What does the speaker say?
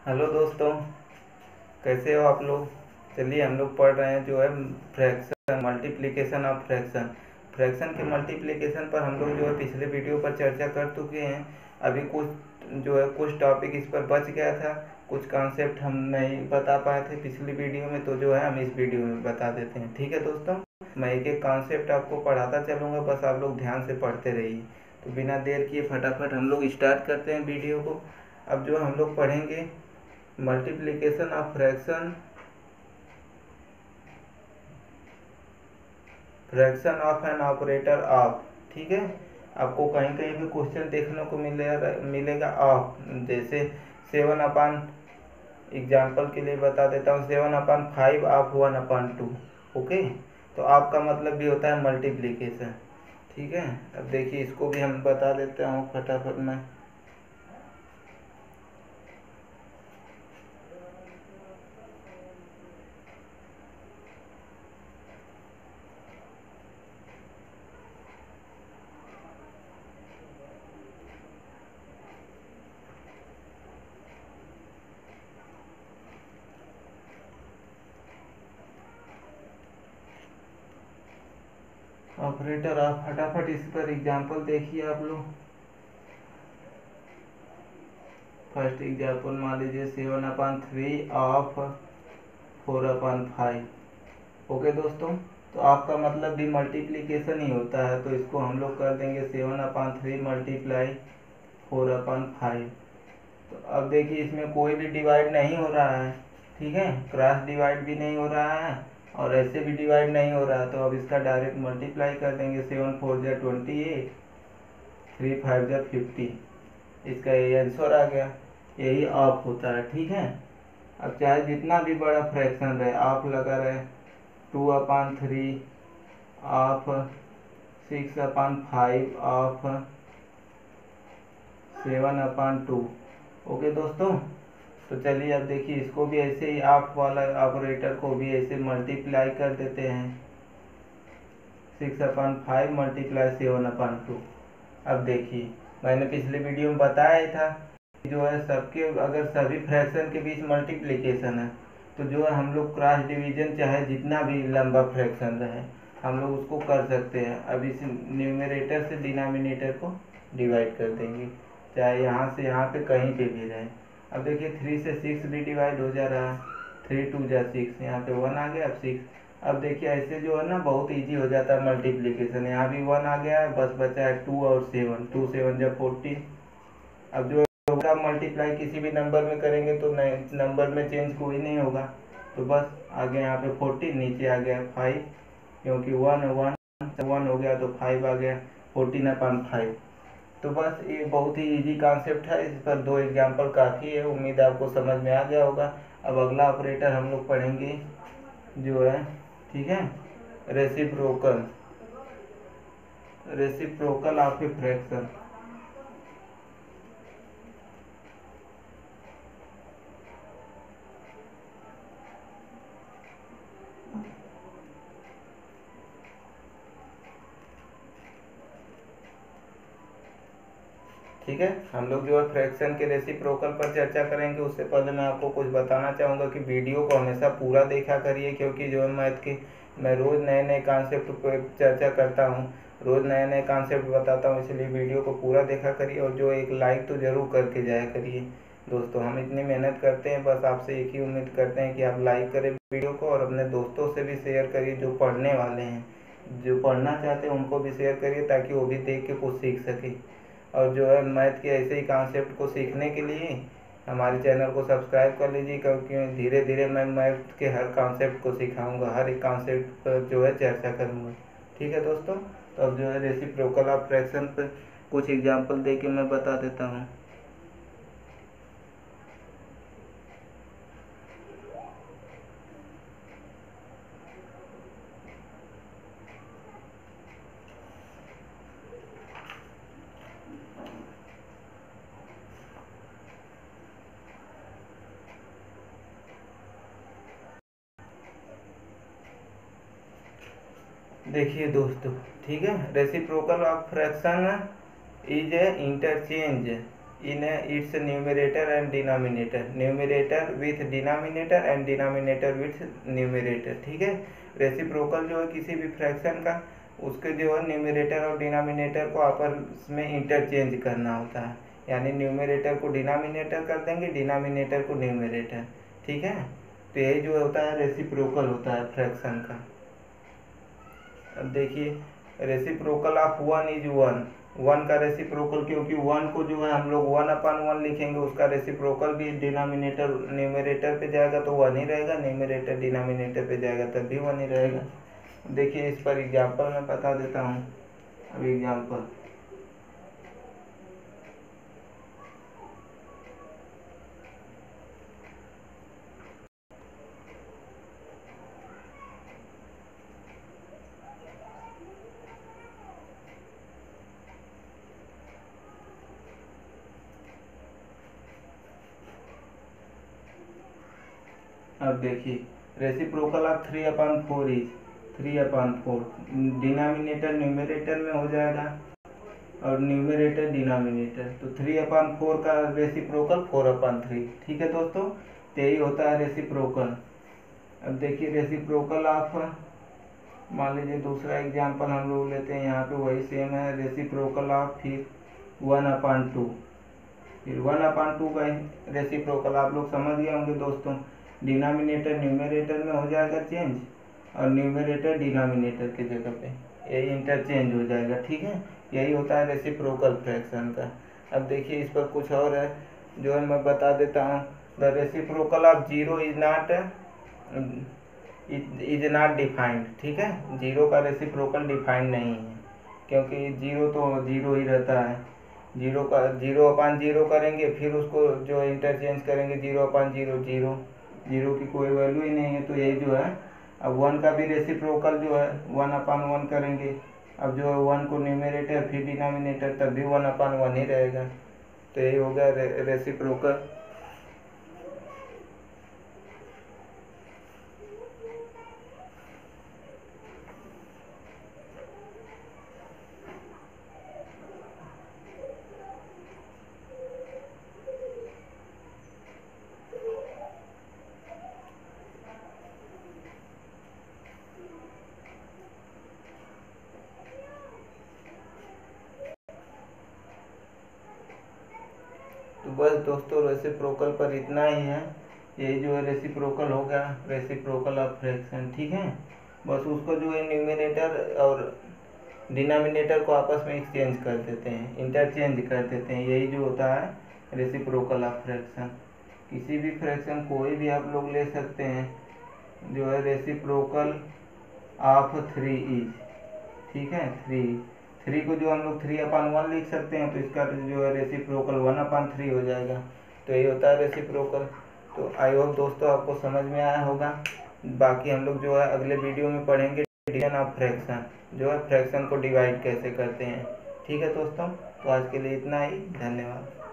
Hello दोस्तों, कैसे हो आप लोग। चलिए हम लोग पढ़ रहे हैं जो है fraction, multiplication of fraction. Fraction के मल्टीप्लिकेशन पर हम लोग जो है पिछले वीडियो पर चर्चा कर चुके हैं। अभी कुछ टॉपिक इस पर बच गया था, कुछ कॉन्सेप्ट हम नहीं बता पाए थे पिछली वीडियो में, तो जो है हम इस वीडियो में बता देते हैं। ठीक है दोस्तों, मैं एक एक कॉन्सेप्ट आपको पढ़ाता चलूँगा, बस आप लोग ध्यान से पढ़ते रहिए। तो बिना देर किए फटाफट हम लोग स्टार्ट करते हैं वीडियो को। अब जो हम लोग पढ़ेंगे multiplication of fraction of an operator of. ठीक है, आपको कहीं कहीं भी क्वेश्चन देखने को मिलेगा ऑफ, जैसे 7/, एग्जाम्पल के लिए बता देता हूँ, 7/5 ऑफ 1/2। ओके, तो आपका मतलब भी होता है मल्टीप्लिकेशन। ठीक है, अब देखिए इसको भी हम बता देते हूँ फटाफट में। ऑपरेटर ऑफ, फटाफट इस पर एग्जाम्पल देखिए आप लोग। फर्स्ट एग्जाम्पल मान लीजिए 7/3 ऑफ 4/5। ओके दोस्तों, तो आपका मतलब भी मल्टीप्लिकेशन ही होता है, तो इसको हम लोग कर देंगे 7/3 मल्टीप्लाई 4/5। तो अब देखिए इसमें कोई भी डिवाइड नहीं हो रहा है। ठीक है, क्रॉस डिवाइड भी नहीं हो रहा है और ऐसे भी डिवाइड नहीं हो रहा है, तो अब इसका डायरेक्ट मल्टीप्लाई कर देंगे। 7 4 जा 28, 3 5 जा 50। इसका ये आंसर आ गया, यही ऑफ होता है। ठीक है, अब चाहे जितना भी बड़ा फ्रैक्शन रहे, ऑफ लगा रहे 2/3 ऑफ 6/5 ऑफ 7/2। ओके दोस्तों, तो चलिए अब देखिए इसको भी ऐसे ही ऑफ वाला ऑपरेटर को भी ऐसे मल्टीप्लाई कर देते हैं। 6/5 मल्टीप्लाई 7/2। अब देखिए मैंने पिछले वीडियो में बताया था जो है सबके, अगर सभी फ्रैक्शन के बीच मल्टीप्लिकेशन है तो जो है हम लोग क्रॉस डिवीजन चाहे जितना भी लंबा फ्रैक्शन रहे हम लोग उसको कर सकते हैं। अब इस न्यूमरेटर से डिनोमिनेटर को डिवाइड कर देंगे, चाहे यहाँ से यहाँ पे कहीं पे भी रहे। अब देखिए 3 से 6 भी डिवाइड हो जा रहा है, 3 2 जा 6, यहाँ पे 1 आ गया, अब 6। अब देखिए ऐसे जो है ना बहुत इजी हो जाता है मल्टीप्लिकेशन। यहाँ भी 1 आ गया है, बस बचा है 2 और 7, 2 7 जा 14। अब जो होगा मल्टीप्लाई किसी भी नंबर में करेंगे तो नंबर में चेंज कोई नहीं होगा, तो बस आ गया यहाँ पे 14, नीचे आ गया 5, क्योंकि 1 1 हो गया तो 5 आ गया, 14/5। तो बस ये बहुत ही इजी कॉन्सेप्ट है, इस पर 2 एग्जाम्पल काफ़ी है, उम्मीद आपको समझ में आ गया होगा। अब अगला ऑपरेटर हम लोग पढ़ेंगे जो है, ठीक है, रेसिप्रोकल ऑफ ए फ्रैक्शन। ठीक है, हम लोग जो है फ्रैक्शन के रेसिप्रोकल पर चर्चा करेंगे। उससे पहले मैं आपको कुछ बताना चाहूँगा कि वीडियो को हमेशा पूरा देखा करिए, क्योंकि जो है मैथ की मैं रोज़ नए नए कॉन्सेप्ट पर चर्चा करता हूँ, रोज़ नए नए कॉन्सेप्ट बताता हूँ, इसलिए वीडियो को पूरा देखा करिए और जो एक लाइक तो ज़रूर करके जाया करिए। दोस्तों हम इतनी मेहनत करते हैं, बस आपसे एक ही उम्मीद करते हैं कि आप लाइक करें वीडियो को और अपने दोस्तों से भी शेयर करिए, जो पढ़ने वाले हैं, जो पढ़ना चाहते हैं उनको भी शेयर करिए, ताकि वो भी देख के कुछ सीख सके। और जो है मैथ के ऐसे ही कॉन्सेप्ट को सीखने के लिए हमारे चैनल को सब्सक्राइब कर लीजिए, क्योंकि धीरे धीरे मैं मैथ के हर कॉन्सेप्ट को सिखाऊंगा, हर एक कॉन्सेप्ट पर जो है चर्चा करूंगा। ठीक है दोस्तों, तो अब जो है रेसिप्रोकल ऑफ फ्रैक्शन पर कुछ एग्जांपल दे के मैं बता देता हूँ। देखिए दोस्तों, ठीक है, reciprocal of fraction is a interchange in its numerator and denominator, numerator with denominator and denominator with numerator. ठीक है, रेसिप्रोकल जो है किसी भी फ्रैक्शन का उसके जो है न्यूमरेटर और डिनोमिनेटर को आपस में इंटरचेंज करना होता है, यानी न्यूमरेटर को डिनोमिनेटर कर देंगे, डिनोमिनेटर को न्यूमरेटर। ठीक है, तो यही जो होता है रेसिप्रोकल होता है फ्रैक्शन का। अब देखिए रेसिप्रोकल ऑफ 1 इज 1, 1 का रेसिप्रोकल, क्योंकि 1 को जो है हम लोग 1/1 लिखेंगे, उसका रेसिप्रोकल भी डिनोमिनेटर न्यूमरेटर पे जाएगा तो 1 ही रहेगा, न्यूमरेटर डिनोमिनेटर पे जाएगा तब भी 1 ही रहेगा। देखिए इस पर एग्जाम्पल मैं बता देता हूँ। अब एग्जाम्पल अब देखिए reciprocal of 3/4 is 3/4, denominator numerator में हो जाएगा और न्यूमरेटर डिनोमिनेटर, तो 3/4 का रेसिप्रोकल 4/3। ठीक है दोस्तों, तो यही होता है रेसिप्रोकल। अब देखिए रेसिप्रोकल ऑफ, मान लीजिए दूसरा एग्जांपल हम लोग लेते हैं, यहाँ पे वही सेम है, रेसिप्रोकल ऑफ फिर 1/2, फिर 1/2 का रेसिप्रोकल आप लोग समझ गए होंगे दोस्तों, डिनोमिनेटर न्यूमरेटर में हो जाएगा चेंज और न्यूमरेटर डिनोमिनेटर की जगह पे यही इंटरचेंज हो जाएगा। ठीक है, यही होता है रेसिप्रोकल फ्रैक्शन का। अब देखिए इस पर कुछ और है जो है मैं बता देता हूँ। The reciprocal of 0 is not defined. ठीक है, 0 का रेसिप्रोकल डिफाइंड नहीं है, क्योंकि 0 तो 0 ही रहता है। 0 का 0/0 करेंगे, फिर उसको जो इंटरचेंज करेंगे 0/0, 0 की कोई वैल्यू ही नहीं है, तो यही जो है। अब 1 का भी रेसिप्रोकल जो है 1/1 करेंगे, अब जो है 1 को न्यूमरेटर फिर डिनोमिनेटर तब भी 1/1 ही रहेगा, तो यही हो गया रेसिप्रोकल। तो बस दोस्तों रेसिप्रोकल पर इतना ही है, यही जो है रेसिप्रोकल हो गया, रेसिप्रोकल ऑफ फ्रैक्शन। ठीक है, बस उसको जो है न्यूमरेटर और डिनोमिनेटर को आपस में एक्सचेंज कर देते हैं, इंटरचेंज कर देते हैं, यही जो होता है रेसिप्रोकल ऑफ फ्रैक्शन। किसी भी फ्रैक्शन कोई भी आप लोग ले सकते हैं, जो है रेसिप्रोकल ऑफ 3 इज, ठीक है, 3 को जो हम लोग 3/1 लिख सकते हैं, तो इसका जो है रेसिप्रोकल 1/3 हो जाएगा, तो ये होता है रेसिप्रोकल। तो आई होप दोस्तों आपको समझ में आया होगा। बाकी हम लोग जो है अगले वीडियो में पढ़ेंगे डिवीजन ऑफ फ्रैक्शन, जो है फ्रैक्शन को डिवाइड कैसे करते हैं। ठीक है दोस्तों, तो आज के लिए इतना ही, धन्यवाद।